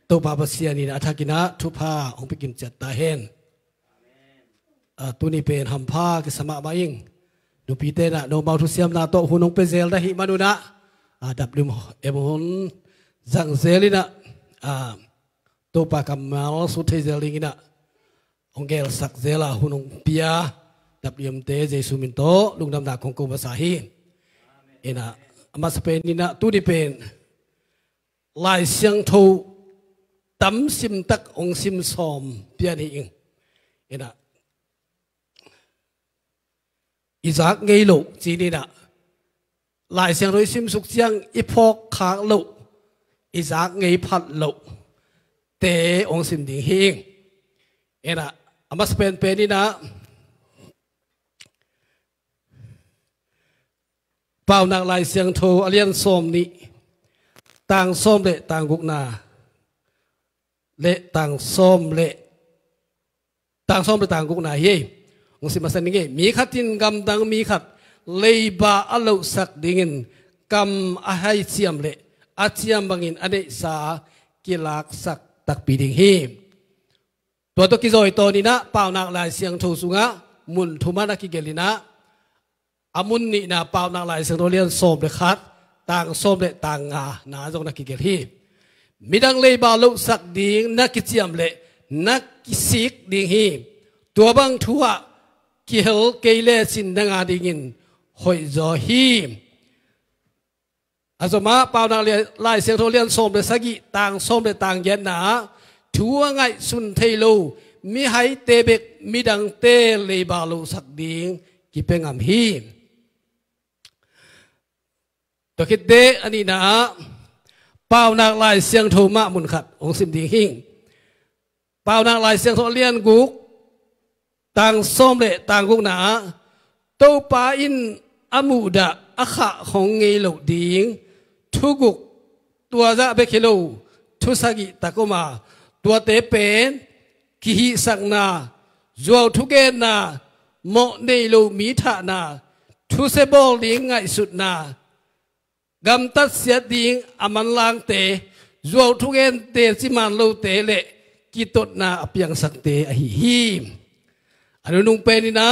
ตัวปาปเสียนี่นะทักินะทุพาองไปกินจัดตาเห็นตัวนี้เป็นหำผ้ากิสมามาอิงดูปีเตนะโนมาทุเสียมนาโตหุนองเปเซลได้หิมาดูนะดับลืมเอมหุนจังเซลินะตัวปากำมาสุดเทเซลิงินะองเกลสักเซลาหุนองปียดับลืมเตเจสุมินโตลุงดำนาของกูภาษาฮีเอ็นะมาสเปนนี่นะตัวนี้เป็นลายเสียงทูตั้มซิมตักองซิมซอมเปียนี่เองเอ็นะอิจากไงลูกจีนี่นะลายเสียงโดยซิมสุกเสียงอีพอกขางลูกอิจากไงพัดลูกเตะองซิมดิ่งเฮงเอ็นะมาสเปนเป็นนี่นะเป่านักลายเสียงโทอเลียนส้มนี้ต่างส้มเละต่างกุกนาเละต่างส้มเละต่างส้มเละต่างกุกนาเฮ้ยองสิมาสันนิเกมีขัดทินกำดังมีขัดเลยบาอัลลุสักดิ่งกำอาให้เชียมเละอาเชียมบังินอเนสากิลักสักตักปีดิ่งเฮตัวตัวกิโซยตัวนี้นะเป่านักลายเสียงโทสุงะมุนทุมานักกิเกลินะอามุนนี่นะเป่านักลายเสียงโทเลียนส้มเลยคัดต่างส้มเละต่างงาหนาจงนักกิเกลีมีดังเลยบาลุสักดิ่งนักกิเจียมเละนักกิสิกดิ่งเฮตัวบางทัวกิเฮลเกเลสินดังอาดิ่งหอยจอฮีอาสมาเป่านักลายเสียงโทเลียนส้มเลยสักกี่ต่างส้มเลยต่างเย็นหนาทัวไงสุนเทโลมีให้เตเบกมีดังเตเลยบาลุสักดิ่งกิเป็นงามฮีตัวคิดเดอันนี้นะเป่านักลายเสียงโทมะมุนขัดองสิมดิ่งหิงเป่านักลายเสียงโทเลียนกุกต่างส้มเละต่างกุกหนาตัวปาอินอมูดะอาขะของเงลดิ่งทุกุกตัวจะเบคิโลทุสกิตะกุมาตัวเตเป็นกิฮิสักนาจวทุเกนาโมเนโลมีทานาทุเซบอลดิ่งไงสุดนากำตัดเสียดิ่งอามันลางเตะจวทุเกนเตสิมันโลเตเละกิตดนาอภิยังสักเตอหิฮิอันนู้นเป็นนี่นะ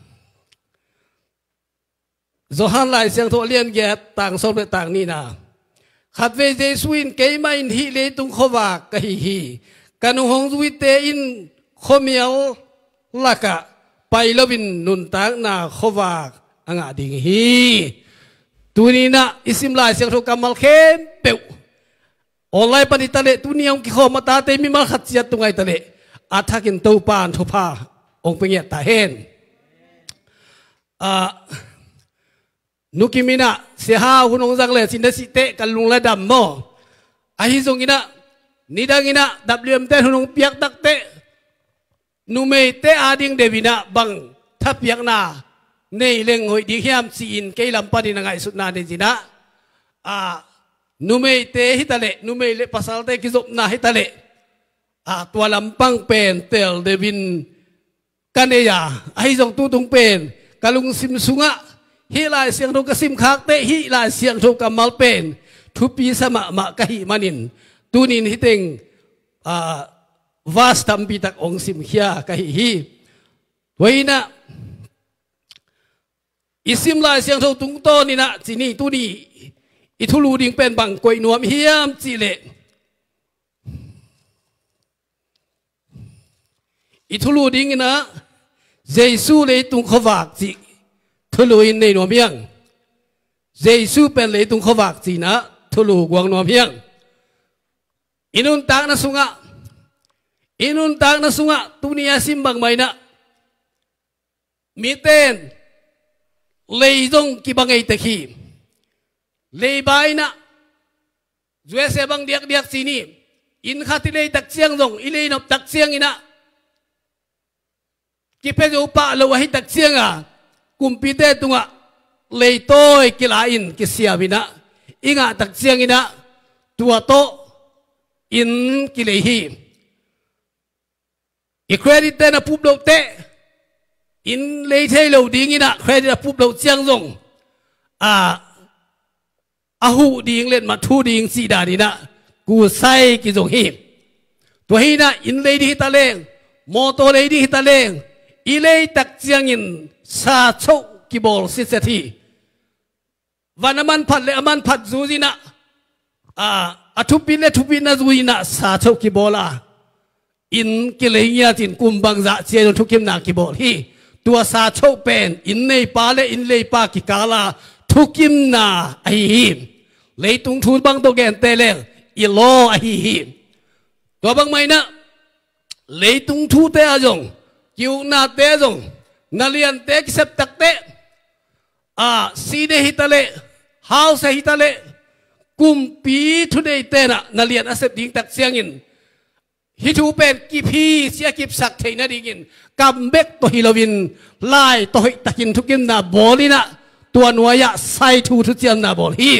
โจฮันไลเสียงโทเลียนแกต่างสมต่างนี่นะขัดเวเจสุอินเกยมาอินฮิเลตุงขวากกะฮิฮิกันุฮงจุวิเตอินขมิลลักะไปลบินนุนต่างนาขวากอ่างดิ่งฮิตัวนี้นะอิสิมลายเสียงโทกำมัลเข้มเปียวออนไลน์ปฏิทะเลตัวนี้องค์กิโคมาตาเตมิมาขัดเสียตุงไงทะเลอาทักินตัวปานทุพาองค์เป็นเงี้ยตาเห็นนุกิมินะเสียหาหุ่นองจังเลยสินเดสิเตกันลุงละดำโมอาฮิซงกินะนิดังกินะดับเลียมเตหุ่นองเปียกตักเตนุเมเตอาดิงเดวินะบังทับเปียกนาในเรื่องหอยดีเฮียมซีนเกลัมปาดินังไงสุดนาเดจินะนุเมเตฮิตาเลนุเมเลปัสสาวะเตกิจบนาฮิตาเลตัวลำปังเป็นเตลเดวินกันเอียไอจงตูตุงเป็นกะลุงซิมสุงะฮิลายเสียงทุกซิมคักเตฮิลายเสียงทุกกำมัลเป็นทุปีสมะมะกะฮิมันินตูนินฮิเตงวาสตัมปิตักองซิมเฮียกะฮิไว้นะอิสิมลายเสียงทุกตุงโตนี่นะจีนี่ตูนี่อิทุลูดิงเป็นบังกวยนวมเฮียมจีเลอิทุลูดิงนะเจสูเลยตุงขวากจีทุลูอินในนวมเฮียงเจสูเป็นเลยตุงขวากจีนะทุลูกวางนวมเฮียงอินุนตากนะสุงะอินุนตากนะสุงะตุนียสิมบังไม่นะมีเต้นเลยจงกีบังไอตะคีเลยบายนะจวยเสบังเดียกเดียกสีนี่อินขัดเลยตักเสียงจงอิเลยนับตักเสียงอินะกิเพจูปะเลวให้ตักเสียงกุมปีเตตุงะเลยโต้กิลาอินกิเสียบินะอิงตักเสียงอินะตัวโตอินกิเลหีอีเครดิตเตนะปุ๊บเราเตอินเลยเทโลดิ้งอินะเครดิตปุ๊บเราเสียงจงอาหูดิ้งเล่นมาทูดิ้งสีดาดีนะกูใส่กิจงหีตัวฮีน่ะอินเลยดีตะเลงโมโตเลยดีตะเลงอีเลยตักเจียงอินซาโชกิบอลสิเซทีวันมันพัดเลยมันพัดจูจินะทุบปินเลยทุบปินนะจูจินะซาโชกิบอลาอินกิเลเงียจินกุมบังจะเจียนทุกิมนากิบอลฮีตัวซาโชเป็นอินในป่าเลยอินเลยป่ากิกาลาทุกิมนาไอฮิมเลยตุงทูบังตัวแกนเตเลงอีโลไอฮิมตัวบางไม่นะเลยตุงทูเตอจงคิวนาเตอจงนาเลียนเตกิเซปตักเตซีเดฮิตาเลฮาวเซฮิตาเลกุมปีทุเดเตนะนาเลียนอาเซปดิ้งตักเสียงอินฮิทูเป็นกิพีเสียกิบสักเทนะดิ้งกัมเบกตัวฮิโลวินไล่ตัวหิตะกินทุกิมนาบอลีนะตัวนัวยะไซทูทุเจียมนาบอลี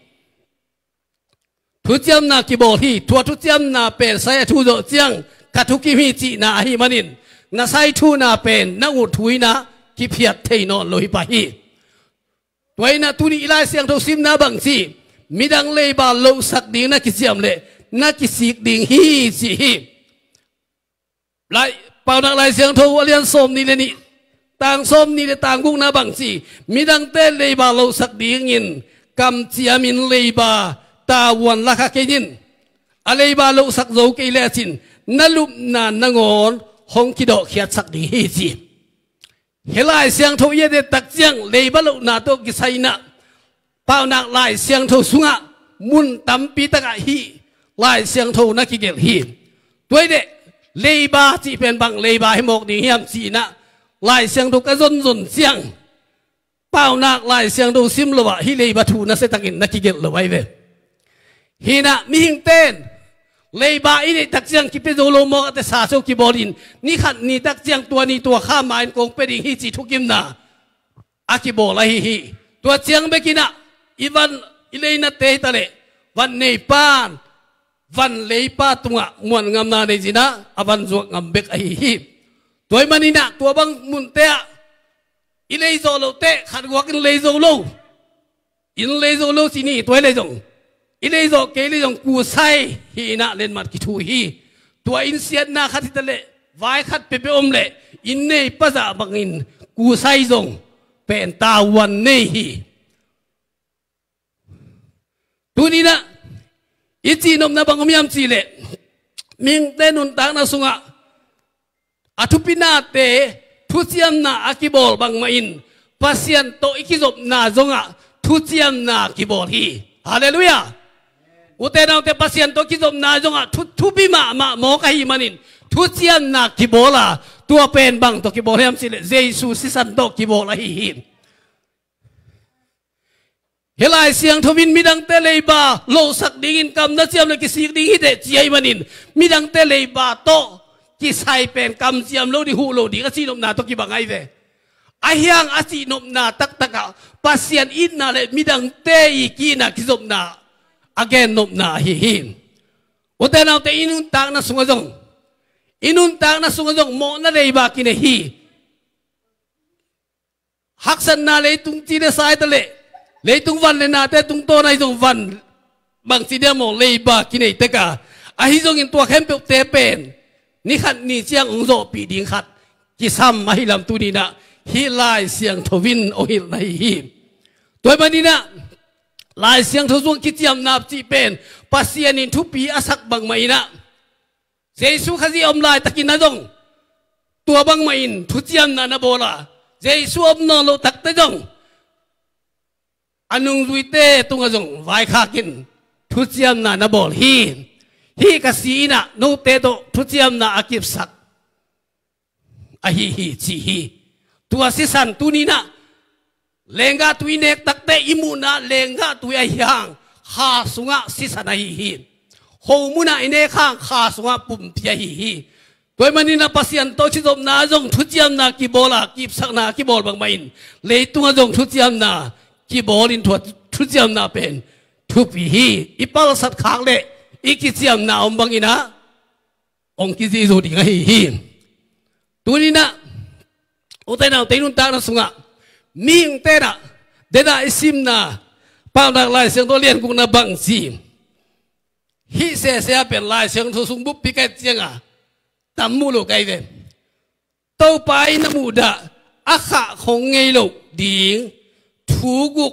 ทุเจียมนากิบอลีตัวทุเจียมนาเป็นไซทูโดเจียงกัทุกิมิจีนาฮิมันินนาไซทูนาเป็นนักอุทุยนะกิพิยัดเทนอโลหิปะฮีตัวนั้นตุนีอิลาเสียงทุสิมนาบังซีมิดังเลยบาลงสักดิ่งนักกิจยามเล่นักกิสิกดิ่งฮีสิฮีไล่เป่านักไล่เสียงทุวเลียนส้มนี่เลยนี่ต่างส้มนี่เลยต่างกุกนาบังซีมิดังเต้เลยบาลงสักดิ่งยินกำเจียมินเลยบาตาวันลักขะเกยินอะไรบาลงสักโจเกเลจินนั่นลุมนานนังอนหงกิโดเขียดสักดิ่งฮีสิเฮลายเสียงทุเยเดตักเจียงเลยบาลงนาโตกิไซนะเป่านักไล่เสียงทุสุงะมุนตั้มปีตะกะฮีไล่เสียงทุนักกิเกลฮีตัวเดเลยบาจีเป็นบังเลยบาให้หมกดิ่งเฮียมสีนะไล่เสียงทุกระจนเสียงเป่านักไล่เสียงทุซิมลวะฮิเลยบาทูนักเสตักินนักกิเกลลวะเวฮีนะมีหิงเต้นเลยบาอินตักเจียงกิเปโดโลโมกแต่สาโซกิบอลินนี่ขัดนี่ตักเจียงตัวนี้ตัวข้ามมาอินกงเป็นฮิจิทุกิมนาอากิโบลาฮิตัวเจียงเบกินะอีวันอิเลยนัเตตะเลวันเนปานวันเลยปาตุงะมวนงามนาเนจินะอวันจวกงามเบกไอฮิตัวมันนี่นะตัวบังมุนเตะอิเลยโซโลเตะขัดวักอิเลยโซโลอิเลยโซโลสินี่ตัวเลยจงอิเลยโซเกลิจงกูไซฮีนะเล่นมัดกิทูฮีตัวอินเซียนนาขัดที่ตะเลวายขัดเปเปอมเลอินเนยภาษาบังอินกูไซจงเป็นตาวันเนฮีตัวนี้นะอิจีนมนาบังมีอัมจีเลมิงเตนุนตางนาสุงะอาทุปินาเตทุเจียมนาอากิบอลบังมาอินปัสยันโตอิกิจบนาจงะทุเจียมนากิบอลฮีฮาเลลูยาอุเตนาเตปัสยันโตกิจบนาจงะทุปิมาโมกะฮีมันินทุเจียมนากิบอลาตัวเป็นบังโตกิบอลเฮมจีเลเจสุสิสันโตกิบอลฮีเฮลายเสียงทวินมีดังเตเลยบาโลสักดิ่งกำนัดเจียมเลยกิสิกดิ่งฮิเดจีไอมันินมีดังเตเลยบาโตกิไซเป็นกำเจียมโลดิหูโลดิกสินมนาโตกิบังไอเวอาเฮียงอาศินมนาตักตะกะปัสยันอินนาเลมีดังเตอีกีนากิจบนาอาเกนนมนาฮิฮิมอุตเตนาเตอินุนตางนาสุงจงอินุนตางนาสุงจงโมนาเลยบากินฮีฮักสันนาเลยตุงจีเดสายตะเลเลยตุงวันเลยนาแต่ตุงโตในจงวันบางทีเดียวมองเลยบากินไอเตกะอาฮิจงอินตัวเข้มเปเตเป็นนี่ขัดนี่เจียงองโจปีดิงขัดกิซ้ำมาฮิลำตูนีนะฮิลายเสียงทวินโอฮิลในฮิตัวมันนี่นะลายเสียงทวงกิจยามนาบจีเป็นปัสยานินทุปีอาศักบังไม่นะเจสุขจีอมลายตะกินนะจงตัวบังไม่อินทุจยามนานาโบลาเจสุอมนอโลตักตะจงอันนุงดุยเตตุงจงไว้ขากินทุจยามนานาโบลฮีกสีนะโนเตโตทุจยามนาอากิบสักอาฮีจีฮีตัวสิสันตุนีนะเลงกาตุยเนกตักเตอิมุนะเลงกาตุยอายังข้าสุงะสิสันฮีโฮมุนะอินเนข้างข้าสุงะปุ่มเพียฮีตัวมันนี่นะปัสยันโตชิดมนาจงทุจยามนากิบอลากิบสักนากิบอลบางไม่อินเลยตุงจงทุจยามนากิบอลินทุจยามนาเป็นทุปีฮีอิปาลสัตขางเลอีกิจยามนาอมบังอินะองกิจิโจดิงฮีตัวนี้นะอุตเตนาเตนุนตานาสุงะมิงเตนะเดน่าอิซิมนาปาวนักไล่เสียงตัวเลียนกุงนาบังซีฮิเสียเป็นลายเสียงทุสุงบุปผิกเจียงตำมูโลกไอเวต่อไปน้ำมูดะอาขะของไงโลกดิ่งถูกุก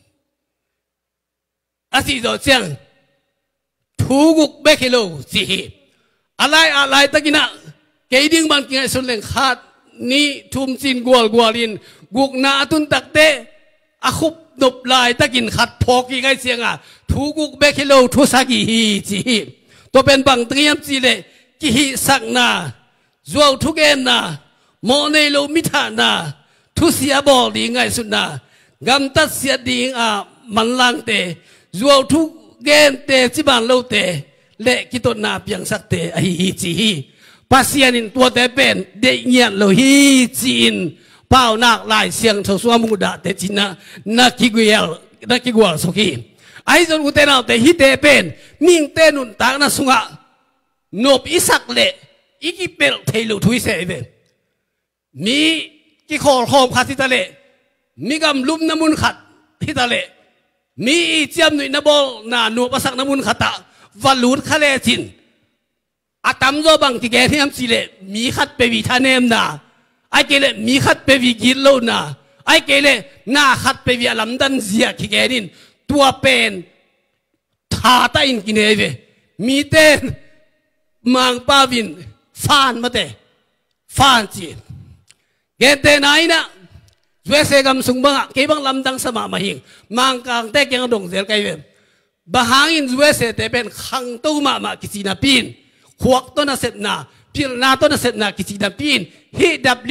อาศัยตัวเจียงถูกุกเบกโลสิอะไรตะกินะเกยดิ้งบันกินสุนเลงขาดนี่ทุ่มจินกัวลินกุกนาตุนตักเตอาคุบดบลายตะกินขัดพอกี่ไงเสียงถูกุกเบกโลทุสกิฮีจีตัวเป็นบังเตรียมจีเลกิฮิสักนาจวบทุกเอ็นนาโมเนโลมิธานาทุเสียบอลีไงสุนากำตัดเสียดิ่งมันลังเตจวบทุกเกนเตจิบันโลเตเละกิตนาเปียงสักเตอฮีจีปัสยานินตัวเตเป็นเดียนโลฮีจีนเป้านักลายเสียงทศวมุดาเตจินะนักกิกวลสุขีไอ้จนกุเตนาเตฮิเตเป็นมิ่งเตนุนตากนัสุงะนบอิสักเละอีกิเปลเทลุทุยเสเวมีกิขอลโคมขัดที่ทะเลมีกำลุมน้ำมุนขัดที่ทะเลมีเจียมหนุ่ยนบอลนาหนูประสักน้ำมุนขัดตะวัลูดทะเลจินอาตามโจบังที่แกที่น้ำสิเลมีขัดไปวิธาเนมนาไอเกเลมีขัดไปวิกิโลนาไอเกเลนาขัดไปวิอลัมดันเซียที่แกนินตัวเป็นทาตาอินกินเอเวมีเต้นมังปาวินฟานมาเตฟานจีเกเตนายนะช่วยเสกำสุงบังเก็บังลำดังสมามาหิงมังกังเตยังดงเซลไกเวบะหางอินช่วยเสเตเป็นขังตู้มากิจินาปีนขวกต้นเสพนาพิลนาต้นเสพนากิจินาปีนฮี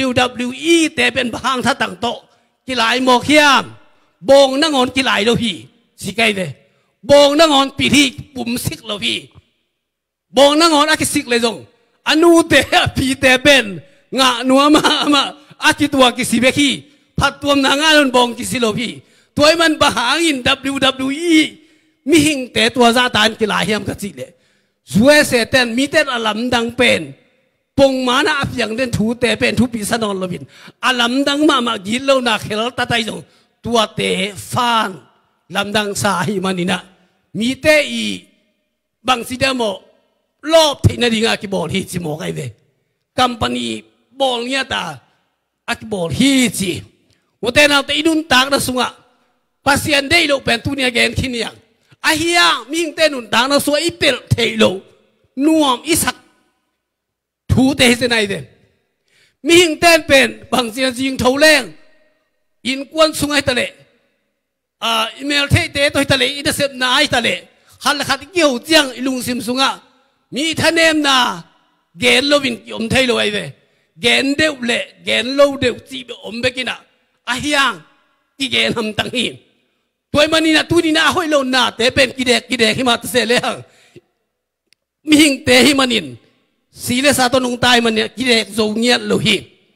WWE เตเป็นบะหางท่าตั้งโตกิหลายโมเขียมบงนั่งอนกิหลายโลพีสิไกเวบงนั่งอนปีที่ปุ่มซิกโลพีบงนั่งอนอากิสิกเลยจงอนุเตะพีเตเป็นงะนัวมาอากิตัวกิสิเบคีพัดตัวนางานบงกิสิโลพีตัวมันบะหางอิน WWE มีหิงเตะตัวซาตานกิหลายเฮียมกสิเลช่วยเสเตนมีเตนอลัมดังเป็นปงมานะเพียงเดินถูเตะเป็นทุปีสนอนโลบินอลัมดังมากินโลนาเคลตาไตจงตัวเตะฟานลำดังสาหิมันนี่นะมีเตะอีบางสิเดโมรอบที่นาดีงากิบอลฮีจิโมไกเวกัมปานีบอลเนี้ยตาอากิบอลฮีจิวันแต่เราแต่อินุนตากนะสุงะภาษาอันเดียวเป็นตุนียเกนขินียอาเฮียมิงเตนุนตากนะสุงะอีเปิลเทโลนัวมอิสักถูเตะเสนายเดมิงเตนเป็นบางสิ่งสิ่งเท่าแรงอินกวนสุงะทะเลอีเมลเทเตตัวทะเลอินเตอร์เซปนายทะเลฮัลขัดเกี่ยวเจียงอิลุงซิมสุงะมีท่านเอ็มนาเกนโลวินอมไทยโลไอเวเกนเดวเล่เกนโลเดวจีบอมเบกินะอาเฮียงกิเกนทำตั้งหินตัวมันนี่นะตัวนี้นะห้อยโลนาแต่เป็นกิเดกหิมาตเสเลหังมีหิงเตหิมันินสีเลสาตนงตายมันเนี่ยกิเดกโจเงียโลหิ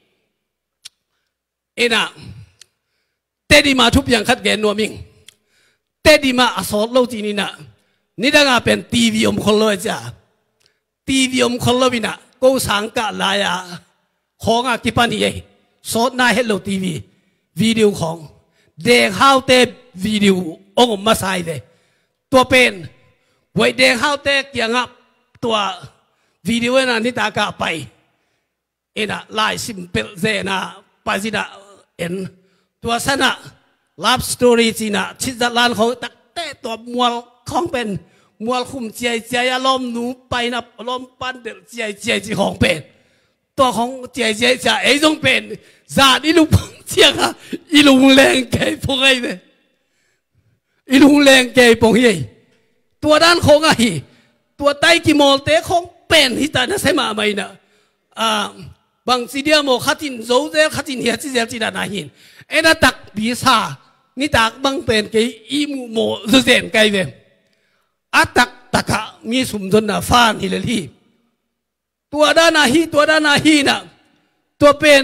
เอ็นะเตดีมาทุบยังขัดเกนนัวมิงเตดีมาอสอดโลจีนี่นะนี่ดังอาเป็นทีวีอมคนเลยจ้าทีวีอมคนเลยนะกูสังกัดลายของกิปานีสดหน้าเฮลโลทีวีวิดีโอของเด็กเฮาเตวิดีโอองมาใส่เลยตัวเป็นไว้เด็กเฮาเตเกี่ยงตัววิดีโอนั้นนี่ตากาไปเอ็นะลายซิมเปิลเซนะไปสินะเอ็นตัวสนะลับสตอรี่สินะชิดลานของตักเตตัวมัวของเป็นมัวคุมเจียอารมณ์หนูไปนะอารมณ์ปั้นเดือดเจียของเป็นตัวของเจียไอ้ต้องเป็นซาดิลุงเจียค่ะอีลุงแรงแก่พวกไอ้เนี่ยอีลุงแรงแก่พวกไอ้ตัวด้านของไอ้ตัวไตกิโมลเตะของเป็นที่ตาเนี่ยใช่ไหมไม่นะบางสิ่งเดียวโมขัดจินโซ่เจขัดจินเฮียจิเจจิดานาหินเอ็นตักบีซานี่ตักบางเป็นแกอีมูโมสุเซนไกเวอัตักตะกะมีสมดุลนะฟานฮิเลลีตัวด้านนาฮีนะตัวเป็น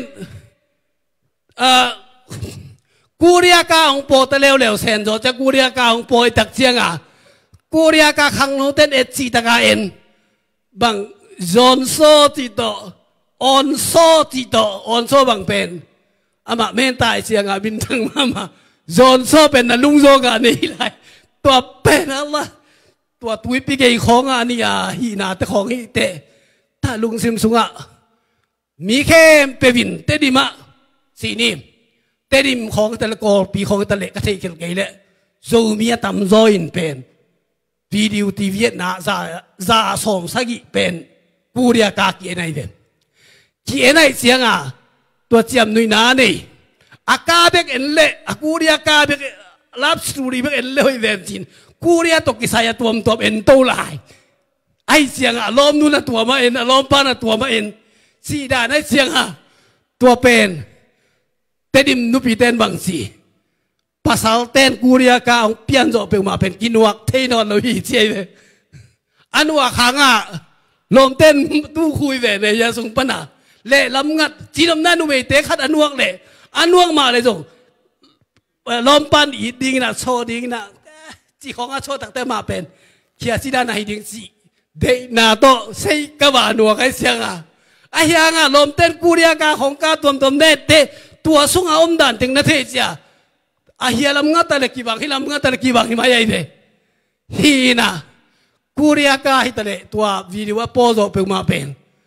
กูเรียกาของโปตะเลวเซนโจจะกูเรียกาของโปยตักเจียงกูเรียกาขังโนเตนเอจีตะกาเอ็นบางจอนโซติโตออนโซติโตออนโซบางเป็นอามาเมนตายเจียงบินทั้งมาจอนโซเป็นนะลุงโซกันนี่ไรตัวเป็นอะไรตัวตุยปีเกยของอันนี้ฮีนาแต่ของฮีเตถ้าลุงซิมสุงมีแค่เปวินเตดิมะสีนี่เตดิมของแต่ละกอปีของแต่ละกระเทยกันไงแหละโซมีตำโซอินเป็นวิดีโอทีวีน่าจะสมสักิเป็นกูเรียกากีไนเป็นกีไนเสียงตัวเจียมนุยนานี่อากาเบกเอ็นเล่กูเรียกาเบกรับสตูดิเบกเอ็นเล่เวนจินกูเรียตกิสายตัวมันตัวเอ็นโตลายไอเสียงลมนู่นตัวมาเอ็นลมปานตัวมาเอ็นสีดาไอเสียงตัวเป็นเตดิมนุปีเตนบางสีภาษาเต้นกูเรียกาเปลี่ยนจบเป็นมาเป็นกินวักเทนอนเราฮีเจียเลยอันว่าขังลมเต้นตู้คุยแบบเนี่ยยาสุงปนาเล่ลำงัดจีนำนั่นเวเตขัดอันวักเล่อันวักมาเลยจงลมปันอีดิ้งนะโชดิ้งนะจีของโชตั้งแต่มาเป็นเขียนสีด้านไหนดิ้งสีเดนาโตใส่กบานวกไอเสียงไอ้ยังลมเต้นกูเรียกาของกาตัวเด็ดเตตัวสุงอมดันถึงนาทีเจ้าอาเฮียลำงัดตะเล็กกี่บางฮิลำงัดตะเล็กกี่บางฮิมาใหญ่เลยฮีน่ะกูเรียกาฮิตะเล็กตัววิดีโอโพสต์เป็นมาเป็น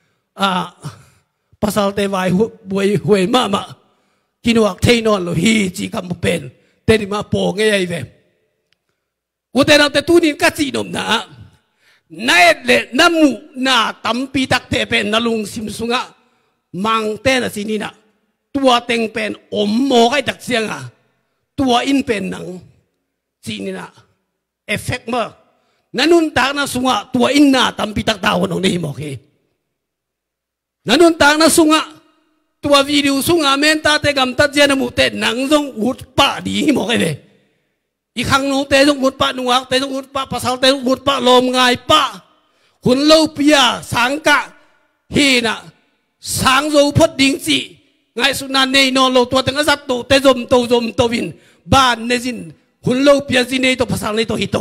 ภาษาเทวายบวยหวยมากินวักเทนอนโลฮีจีคำเป็นเตนิมาโปงใหญ่เลยอุตส่าห์แต่ตู้นี้ก็จีนมนะนั่นแหละน้ำมูน่าตั้มปีตักเทเป็นนลุงซิมซุงมังเต้นสินี่นะตัวเต็งเป็นอมโมให้ตักเสียงตัวอินเป็นหนังสินี่นะเอฟเฟกต์มากนั่นนุ่นตากนะสุงตัวอินน่าตั้มปีตักดาวน้องนี่บอกเฮนั่นนุ่นตากนะสุงตัววิดีโอสุงเมนตาเตกัมตัดเจนมุเตหนังจงอุดปะดีบอกเลยอีกครั้งนู้นเตจงอุดปะนัวเตจงอุดปะภาษาเตจงอุดปะลมง่ายปะหุ่นเล่าเปียสังกะฮีน่ะสังโจพดดิ่งจีไงสุนันเนยนอนโลตัวตั้งสัตว์ตัวเตจมตัววินบ้านเนจินหุ่นเล่าเปียจีเนยตัวภาษาเนยตัวฮิโต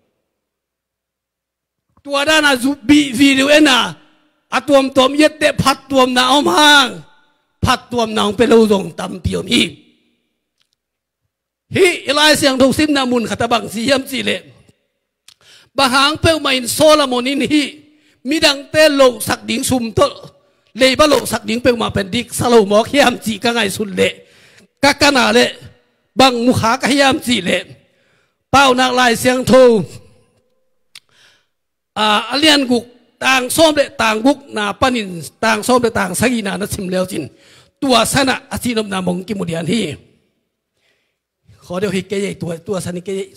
ตัวด้านจูบีวิดีโอน่ะตัวมเย็ดเตะพัดตัวน่ะอ้อมห่างพัดตัวน่ะเป็นโลจงตำเปียวมีฮีไลเสียงถูกซิมนามุนขัตบังสียมจีเล่บางหางเปลวมาอินโซลามอนินฮีมีดังเตลโลสักดิ่งซุมโตเลยบาโลสักดิ่งเปลวมาเป็นดิกสโลมอกยามจีกังไงสุดเล่กักนาเล่บางมุขากยามจีเล่เป้านักลายเสียงถูกเลียนกุกต่างส้มเล่ต่างกุกนาปนินต่างส้มเล่ต่างสกีนานัสิมเลวจินตัวสนะอาชีนมนามงกิมุเดียนฮีขอเดี๋ยวฮิเกยตัวสนิเกย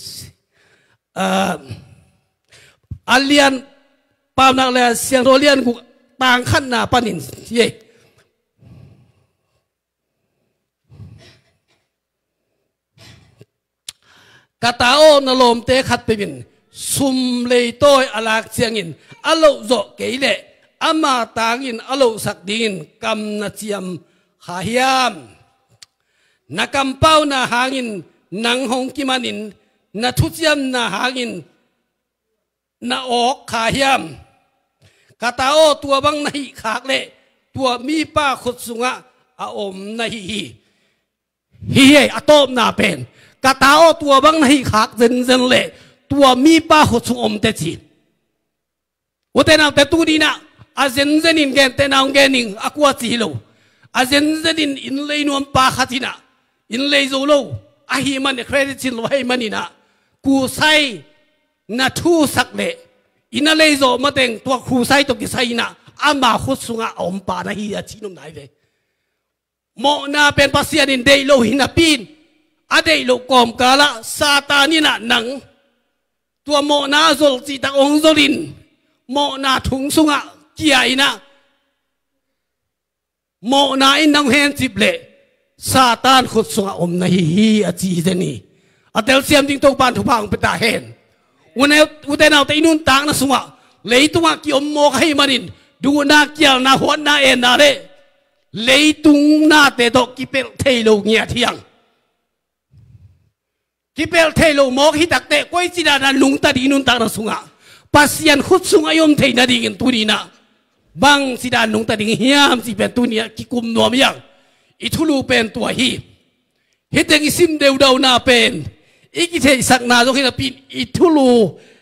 อัลเลียนปามนักเลยเสียงโรเลียนกูต่างขั้นนาปนินเย่กาตาโอนลมเตะขัดไปบินซุมเลยโต้อลากเสียงอินอโลโจเกยเล่อามาตางินอโลสักดินกำนาเจียมขาเฮียมนักำเป้านาหางินนังหงกิมานินนาทุเจียมนาหางินนาออกขาเฮียมกาตาโอตัวบังในขากเล่ตัวมีป้าขดสุงะอาอมในฮีอะโตมนาเป็นกาตาโอตัวบังในขากเซนเล่ตัวมีป้าขดสุงอมเตจีว่าแต่นาแต่ตัวนี้นะอาเซนนินแกนแต่นาวแกนิงอากวาจีโลอาเซนนินอินเลยนวมป้าขัดินะอินเลยโซโลอาฮีมันเครดิตชิลไว้มันนี่นะกูใส่นาทูสักเล่อินาเลยโซมาเต็งตัวครูใส่ตัวกิใส่นะอามาขุดสุงะอมปานะฮีอาชินุนไหนเว้โมนาเป็นภาษาดินเดโลหินาปีนอเดโลกอมกาละซาตานี่นะหนังตัวโมนาโซลจิตองโซลินโมนาถุงสุงะเกียร์นะโมนาอินนังเฮนจิบเล่ซาตานขุดสุงะอมนะฮีอาจีเจนี่อเตลเซียมจิงโตปานทุพังเป็นตาเฮนวันนี้อุตส่าห์แต่อินุนต่างนะสุงะเลยตัวกิอมโมกให้มานินดูนาเกียวนาหัวนาเอ็นนาเร่เลยตุงนาเตโตกิเปลเทโลเงียเทียงกิเปลเทโลโมกฮิตักเตก้อยจีดานันลุงตาดีนุนต่างนะสุงะปัสยันขุดสุงะยมเทนาดีกันตุนีนะบางจีดานุงตาดีเฮียมจีเป็นตุนีกิกุมนัวมียังอิทุลูเป็นตัวฮีเฮตังอิซิมเดวดาวนาเป็นอีกที่สักนาโจกินาปีอิทุลู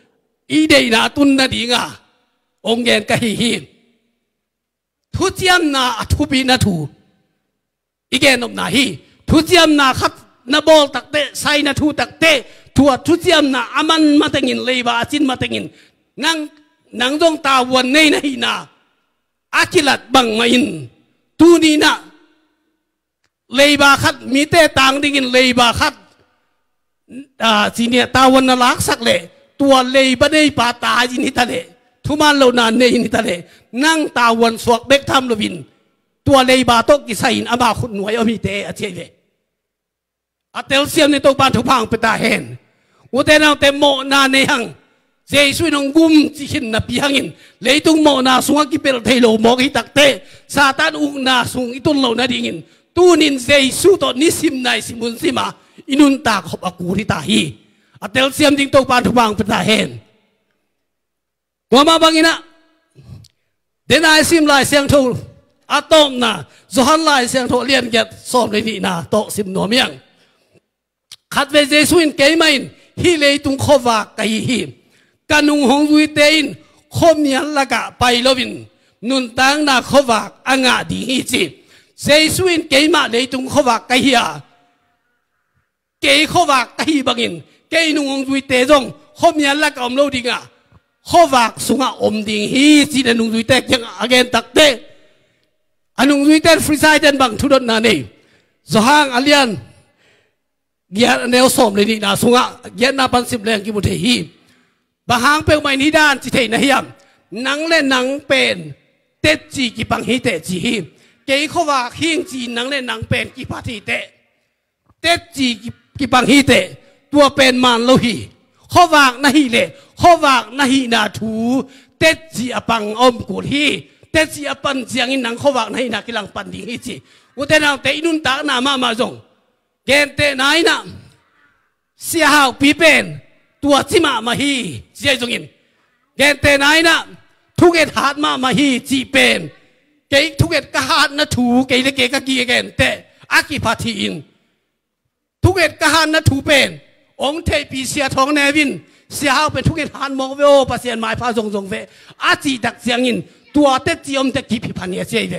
อีเดย์นาตุนนาดีงาองเกนกะฮีทุจยมนาทุบีนาทูอีเกนอมนาฮีทุจยมนาขัดนาบอลตักเตะไซนาทูตักเตะทัวทุจยมนาอามันมาเตงินเลยบาจินมาเตงินนังจงตาวันในนาฮีนาอากิลัดบังมาอินตูนีนาเลยบาขัดมีเตต่างดิ่งเลยบาขัดจีเนียตาวันนลักสักเล่ตัวเลยบันไดปาตาจินิตาเล่ทุมาโลนานเนนิตาเล่นั่งตาวันสวกเบกทำลวินตัวเลยบาโตกิสัยนอาบาขุนหน่วยอมิเตอเจเล่อาเตลเซียมในตัวบ้านทุพังเปตาเฮนอุเตนาเตโมนาเนหังเจสุยนงกุมจิหินนับยังอินเลยตุงโมนาสุงกิเปลเทโลมอกิตักเตซาตานอุกนาสุงอิตุนโลนาดิ่งตูนินเจสุตนิสิมนายสิมุนสิมาอินุนตาขบอากูริตาฮีอาเตลเซียมจิงตัวบ้านทุพังเปตาเฮนว่ามาบังอินะเดนายสิมลายเสียงทูอาตอมนาจฮันลายเสียงทูเลียนเก็ตสอบเลยนี่นาโตสิมโนเมียงขัดเวเจสุอินเกย์ไม่ฮิเลยตุงขวากไกฮีการนุงหงดุยเตอินคมเนียนละกะไปลวินนุนตังนาขวากอ่างดีฮีจีเจสุอินเกย์มาเลยตุงขวากไกฮีเกย์ขวากไกฮีบังอินเกย์นุงหงดุยเตจงคมเนียนละกะอมโลดิงะขวากสุงะอมดิงฮีจีเดนุงดุยเตยังอเกนตักเตอนุงดุยเตฟรีไซเดนบังทุดนานีจหางอเลียนเกียร์แนวสมเลยนี่นาสุงะเกียร์นาปันสิบแรงกิมุเทฮีบางหางเปลวไม่นิดานจิเทนเฮียมนังเล่นนังเป็นเตจีกิปังฮีเตจีฮีเกี่ยเขาว่าหิงจีนังเล่นนังเป็นกิปาทีเตเตจีกิปังฮีเตตัวเป็นมันโลหีเขาว่านาฮีเล่เขาว่านาฮีนาทูเตจีอปังอมกุฮีเตจีอปันเจียงอินนังเขาว่านาฮีนากิลังปันดิฮีจีอุเทนเอาเตอินุนตากนามาจงเกณฑ์เตนายนะเสียหาวปีเป็นตัวจิมาฮีเจียจงอินเกณฑ์เตนายนะทุกเอ็ดหาดมาฮีจีเป็นเกย์ทุกเอ็ดกหาดนะถูเกย์เกย์กกีเกณฑ์เตอากิพาทีอินทุกเอ็ดกหาดนะถูเป็นองเทปีเสียทองเนวินเสียหาวเป็นทุกเอ็ดหาดมองเวโอปัสยานหมายพาจงเวอาจีดักเสียงอินตัวเตจีอมเตกีพิพันธ์เจียเว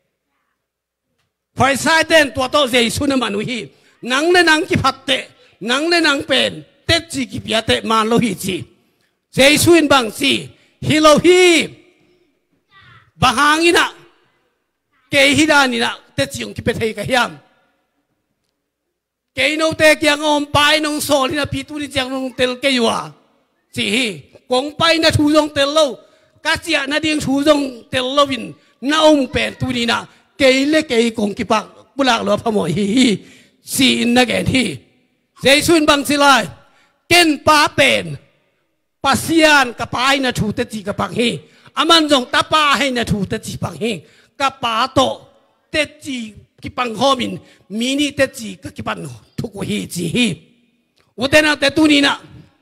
พอใส่เต้นตัวโตเจสุนมานุฮีนังเลนังกิพัดเตนังเลนังเป็นเตจิกิพิยาเตมาโลหิจีเจสุนบังซีฮิโลฮีบางหางินะเกฮิดานินะเตจิองกิเปเทกะฮิมเกยโนเตกียงอมไปนงโซลินะพิตุนิจังนงเตลเกยัวจีฮีกงไปนะทูจงเตลโลกาเจียนะเดียงทูจงเตลโลวินนาอมเป็นตุนีนะเกยเล็กเกยกงกิปักบุลักหลวพมอยฮีสีนักแก่ที่เจสุนบังสิลายเก่นป้าเป็นปัสยานกับป้ายนะถูเตจิกับปังฮีอามันจงตาป้าให้นะถูเตจิปังฮีกับป้าโตเตจิกิปังโฮมินมินิเตจิกับกิปังทุกฮีจีฮีอุเทนะเตตุนีนะ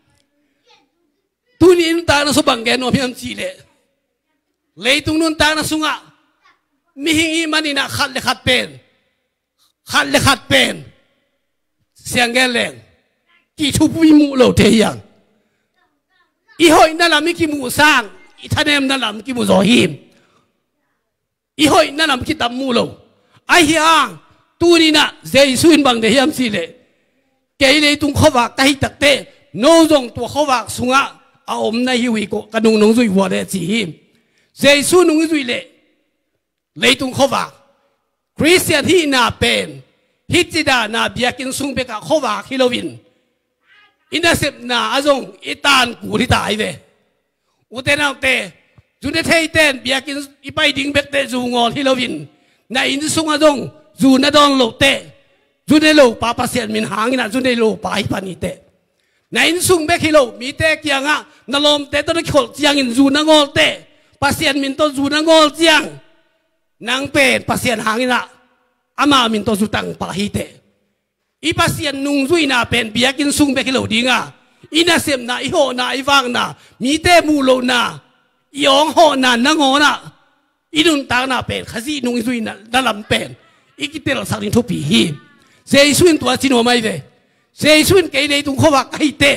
ตุนีนตานะสุบังแกนอมิยมจีเลเลยตุงนุนตานะสุงะมิหิงมันนี่นะขัดเลขัดเป็นเสียงแกแรงกี่ทุบวิมุโลเทียงอีหอยนั่นละมิกิมูสร้างอีท่านเอ็มนั่นละมิกิมูโซฮิมอีหอยนั่นละมิกิตัมมูโลไอเฮียงตูนี่นะเจสุนบังเดียมสิเลเกยเลยตุงขวากไกตักเตโนจงตัวขวากสุงะอาอมในฮิวิโกกระนุงนงจุยวัวเดจีฮิมเจสุนงจุยเลเลยตุงขวากคริสเตียนที่น่าเป็นฮิจิดานาเบียกินซุงเบกะขวากฮิโลวินอินเดเซปนาอาจงอิตานกูริตายเวอุเทนาเตจุดเทยเตนเบียกินอีไปดิ่งเบกเตจูงอฮิโลวินในอินซุงอาจงจูนาดอนโลเตจุดเดโลปาปาเซียนมินหางนะจุดเดโลปาอิปานิเตในอินซุงเบกฮิโลมีเตกียงะนาลมเตต้นขดจียงอินจูนางอลเตปาเซียนมินต้นจูนางอลจียงนางเป็นปาเซียนหางนะอามามินต้นจูตังปาฮิเตอีปาเซียนนุงจุยนาเป็นเบียกินซุงเบกฮิโลดิงะอินาเซมนาอิโหนาอิฟังนามีเตมูโลนาอีองโหนานางอนะอีนุนตางนาเป็นขจีนุงจุยนาดลำเป็นอีกิเตลสักนิทุปีฮีเจสุนตัวจิโนไม่เวเจสุนเกยเลยตุงขวักไอเต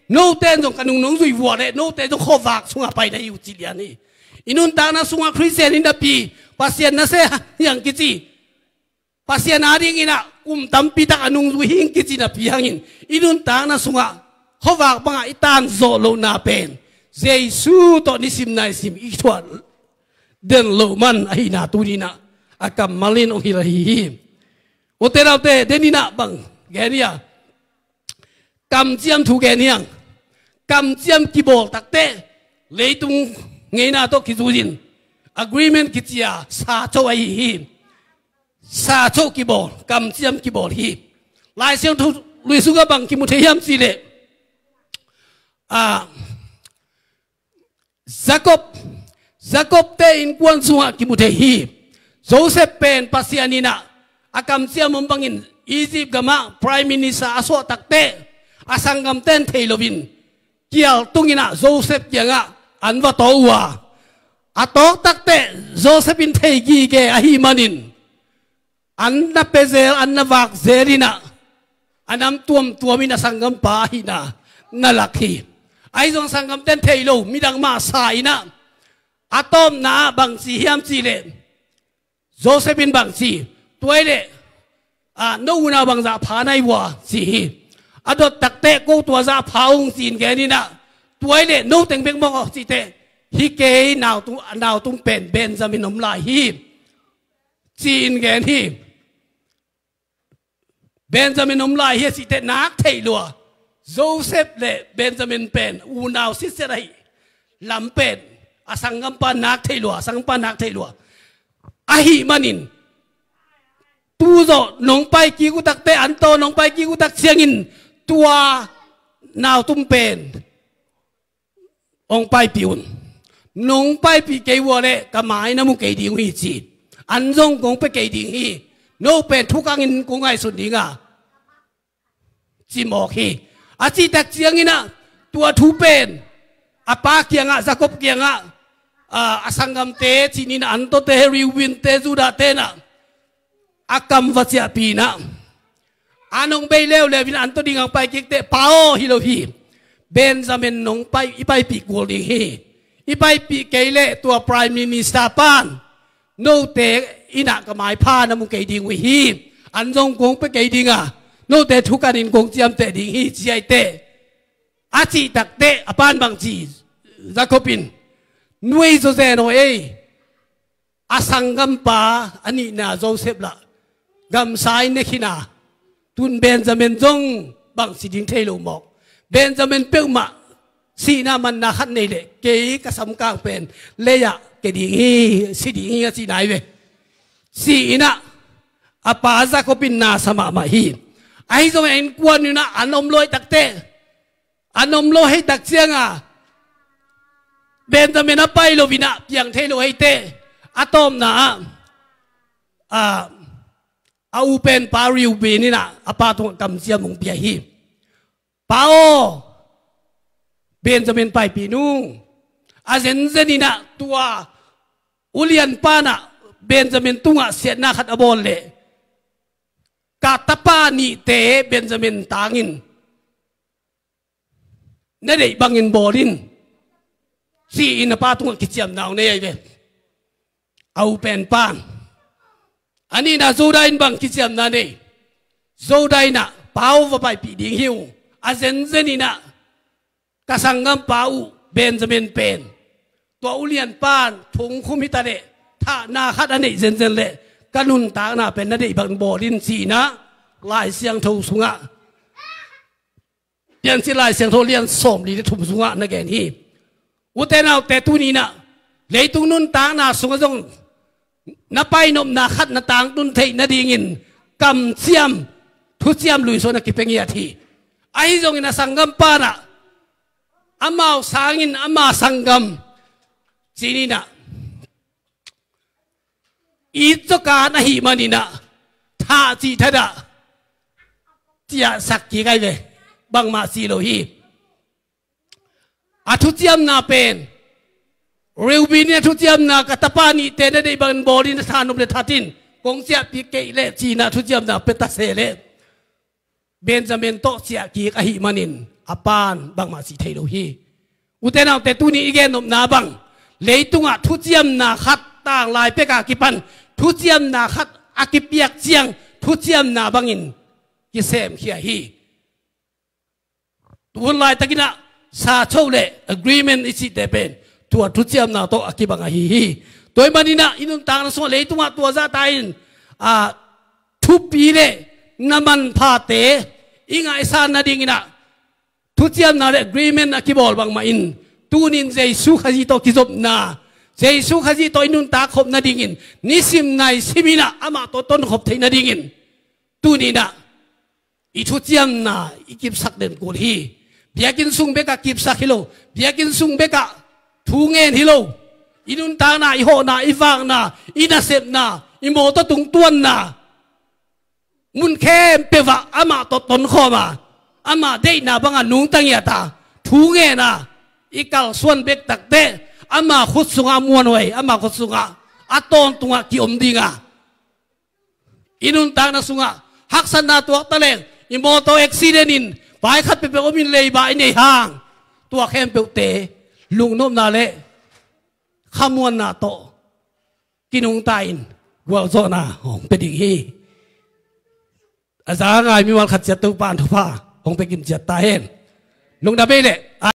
no ten jong kanung nong zui vua le no ten jong khowak sunga pai na yu chi lian ni inun ta na sunga Christian in da pi pasien na se yang kichi pasien ading ina tampi tak anung zui hing kichi na pi hangin inun ta na sunga khowak banga itan zo lo na pen Jesu to nisim na sim itwa den lo man ahina tunina akam malin ong hirahi oteraute denina bang genia cầm chiam thu ghe niang cầm chiam kibol takte leitung ngei na to kizujin agreement kichia sa cho ai hi sa cho kibol cầm chiam kibol hi lai siang thu lui su ga bang ki mu the yam si le Jacob te in kwan sunga ki mu the hi Joseph pen pasianina akam chiam mom bangin Egypt gama prime minister aso takte asanggam ten theilovin kial tungina Joseph yanga anwa towa atok takte Joseph in theigi ge ahi manin anna pezel anna wak zerina anam tuamina sanggam pa hina nalakhi ai jong sanggam ten theilo midang ma saina atom na bangsi hiam chi le Joseph in bangsi toile no una bangza phanai wa si adot takte ko tua za phaung sin ge ni na toile no teng beng mong si te hi ke naw tung pen Benjamin om lai hi sin ge ni Benjamin om lai hi si te nak thei lo Joseph le Benjamin pen u naw si se rai lam pen asangam pa nak thei lo sang pa nak thei lo ahi manin tu zo nong pai ki ku takte anto nong pai ki ku tak siangin tua naw tum pen ong pai piun nong pai pi ke wo le ka mai na mu ke ding hi chi an jong kong pe ke ding hi no pen thu kang in ku ngai sun ding a chi mo hi a chi tak siangina tua thu pen apa kianga Jacob kianga asangam te chinin anto te Reuben te Judah te na akam vachia pina anong bay leo levin anto dingang pai kikte pao hilohi Benjamin nong pai ipai pi golding hi ipai pi keile tua prime minister pan no te ina kamai pha na mu ke ding wi hi anjong kong pe ke dinga no te thukanin kong chiam te ding hi chiai te achi takte apan bang chi Jacobin nui zo zeno ei asangam pa ani na Joseph la gam sai ne khina tun Benjamin jong bang si ding thelo mok Benjamin peuma si na man na khat nei le ke ka sam kang pen leya ke ding hi si ding hi si nai we si ina apa Jacobin na sama ma hi ai zo en kwan ni na anom loi takte anom lo hei tak chianga Benjamin apai lo vina piang thelo hei te atom na au pen pariu benina apa tu kam sia mong pia hi pao Benjamin pai pinung azen zenina tua ulian pana Benjamin tunga siat na khat abol le katapa ni te Benjamin tangin na dei bangin bolin si ina pa tunga kichiam naw ne ai ve au pen pan ani na zodain bang kichiam na ne zodaina pau va pai pi ding hiu azen zenina kasangam pau Benjamin pen to ulian pan thung khum hitale tha na khat ane zen zen le kanun ta na pen na dei bang bolin si na lai siang tho sunga pian si lai siang tho lian som li thum sunga na gen hi utenau te tu ni na leitung nun ta na sunga jong na pai nom na khat na tang tun thei na dingin kam chiam thu chiam lui so na ki pengia thi ai jong ina sangam pa na amau sangin ama sangam chini na i to ka na hi manina tha chi thada tia sak ki gai ve bang ma si lo hi a thu chiam na pen Reuben ne thu chiam na katapani te na dei ban bolin thanum le thatin kong sia pi ke le chi na thu chiam na peta se le Benjamin to sia ki a hi manin อปานบางมาสิเทโลฮีอุเทนเอาแต่ตุนี้อีกนบนาบังเลยตุงะทุเจียมนาขัดต่างลายเปกากิปันทุเจียมนาขัดอากิเปียกเจียงทุเจียมนาบังอินกิเซมเฮียฮีตัวลายตะกินะซาโชเล agreement อิสิเดเป็นตัวทุเจียมนาโตอากิบังฮีตัวมันนี่นะอินุนต่างนะส่วนเลยตุงะตัวซาตายทุปีเลน้ำมันพาเตอิงไอซานนาดิงินะทุเจียมนาเร agreement อากิบอลบังมาอินตูนินเจสุขจิโตกิจบนาเจสุขจิโตอินุนตาขบนาดิงินนิสิมนายสิมินะอามาโตต้นขบเทนาดิงินตูนี่นะอิทุเจียมนาอิกิบสักเด่นกุลฮีเบียกินซุงเบกะกิบสักฮิโลเบียกินซุงเบกะทูเงินฮิโลอินุนตานาอิโหนาอิฟังนาอินาเซบนาอิโมโตตุงตวนนามุนแค่เปวะอามาโตต้นขมาอามาได้นาบังอานุงตั้งยาตาทูเงินนาอีกาส่วนเบกตักเตอามาขุดสุงามวนไว้อามาขุดสุงาอาตอนตุงากิอมดิงาอินุนตานาสุงาฮักษณะตัวตะเลงอิโมโตเอ็กซิเดนินไปขัดไปเป็นอมินเลยบายในห้างตัวแคมเปลเตลุงนมนาเลขมวนนาโตกินุงตายวัวโซนาของเป็นอย่างนี้อาจารย์ไงมีวันขัดเจตุปานทุพาของไปกินเจตตายเองลุงดาเบเล่